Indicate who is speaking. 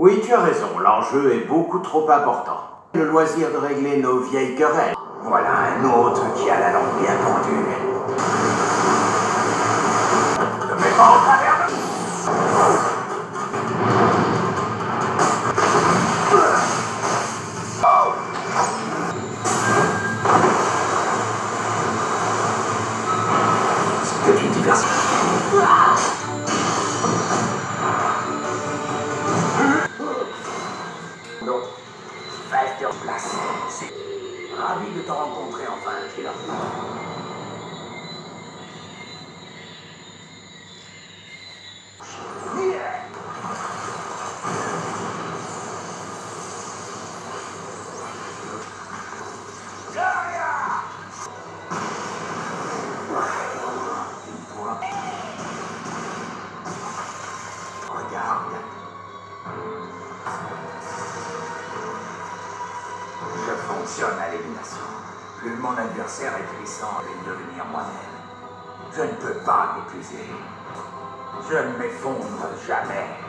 Speaker 1: Oui, tu as raison, l'enjeu est beaucoup trop important. Le loisir de régler nos vieilles querelles.
Speaker 2: Voilà un autre qui a la langue bien pendue. Ne mets pas en travers de... C'est une diversion. Non. Reste en place. Ravi de te rencontrer enfin, Killer. Regarde. Je fonctionne à l'élimination. Plus mon adversaire est puissant, je vais devenir moi-même. Je ne peux pas m'épuiser. Je ne m'effondre jamais.